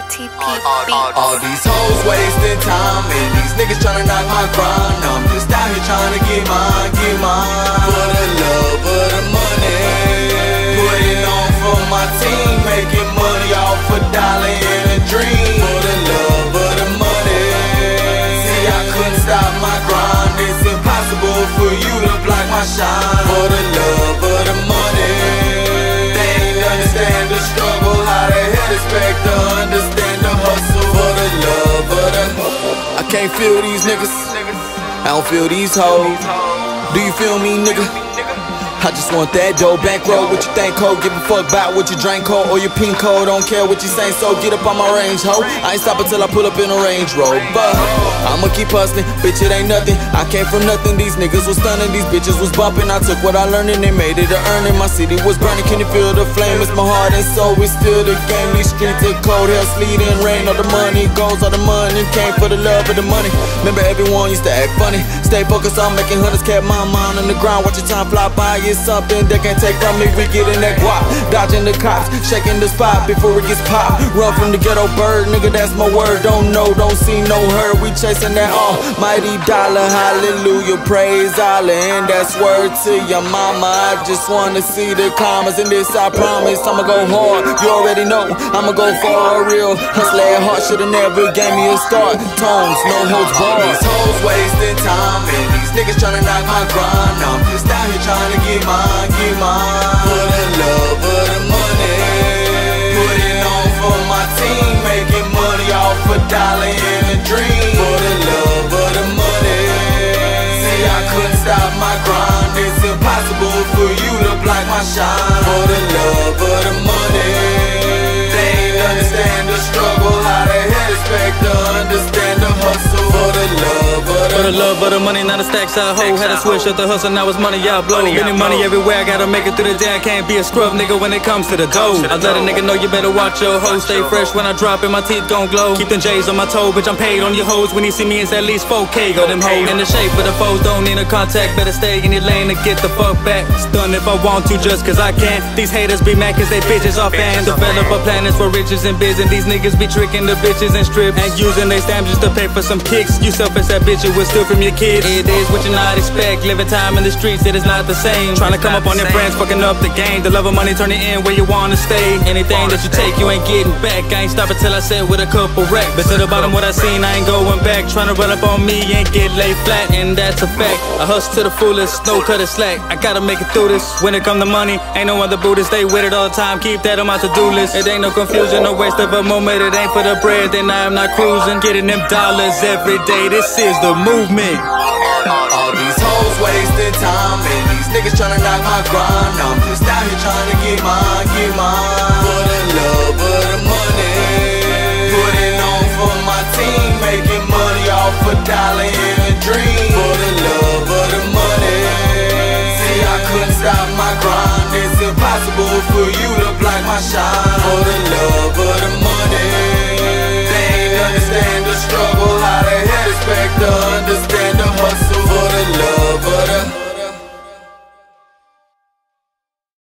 All these hoes wasting time, and these niggas tryna knock my grind. I'm just out here tryna get mine, for the love of the money. Putting on for my team, making money off a dollar and a dream. For the love of the money. See, I couldn't stop my grind. It's impossible for you to block my shine. For the love of the money. They ain't understand the struggle. How the hell expect to understand the hustle? For the love of the I can't feel these niggas, I don't feel these hoes. Do you feel me, nigga? I just want that dough, bankroll. What you think, ho? Give a fuck about what you drink, ho, or your pin code. Don't care what you saying, so get up on my range, ho. I ain't stopping till I pull up in a Range Rover. I'ma keep hustling, bitch, it ain't nothing. I came from nothing, these niggas was stunning, these bitches was bumping. I took what I learned and they made it a earning. My city was burning, can you feel the flame? It's my heart and soul, it's still the game. These streets are cold, hell, sleet and rain. All the money goes, all the money came for the love of the money. Remember everyone used to act funny. Stay focused on making hundreds, kept my mind on the ground. Watch your time fly by, it's something they can't take from me. We get in that guap, dodging the cops, shaking the spot before it gets popped. Run from the ghetto bird, nigga, that's my word. Don't know, don't see, no hurt. We chasing that almighty dollar, hallelujah, praise Allah. And that's word to your mama. I just wanna see the commas in this, I promise. I'ma go hard, you already know. I'ma go for real. Hustle at heart, shoulda never gave me a start. Tones, no holds barred. These hoes wasting time, and these niggas tryna knock my grind. I'm just out here tryna get mine, for the love of the money. Putting on for my team, making money off a dollar and a dream. For the love of the money. See, I couldn't stop my grind. It's impossible for you to block my shine. For the love of the money. They ain't understand the struggle. How the hell expect to understand the hustle? For the love of the For the love of the money, not a stack side hoe. Had to switch up the hustle, now it's money I blow. Getting money everywhere, I gotta make it through the day. I can't be a scrub nigga when it comes to the dough. I let a nigga know you better watch your hoe. Stay fresh when I drop it, my teeth gon' glow. Keep them J's on my toe, bitch, I'm paid on your hoes. When you see me, it's at least 4K. Got them hoes in the shape of the foes, don't need a contact. Better stay in your lane to get the fuck back. Stun if I want to, just cause I can. These haters be mad cause they bitches off and develop a plan for riches and biz. And these niggas be tricking the bitches and strips and using they stamps just to pay for some kicks. You selfish that bitch, you will steal from your kids. It is what you not expect. Living time in the streets, it is not the same. Trying to come up on your friends, fucking up the game. The love of money, turn it in where you wanna stay. Anything that you take, you ain't getting back. I ain't stopping till I sit with a couple racks. But to the bottom, what I seen, I ain't going back. Trying to run up on me and get laid flat, and that's a fact. I hustle to the fullest, no cut it slack. I gotta make it through this. When it come to money, ain't no other Buddhist. Stay with it all the time, keep that on my to-do list. It ain't no confusion, no waste of a moment. It ain't for the bread, then I am not cruising. Getting them dollars every day, this is the movement. All these hoes wasting time, and these niggas tryna knock my grind. I'm just out here tryna get mine, for the love of the money. Putting on for my team, making money off a dollar and a dream. For the love of the money. See, I couldn't stop my grind. It's impossible for you to block my shine.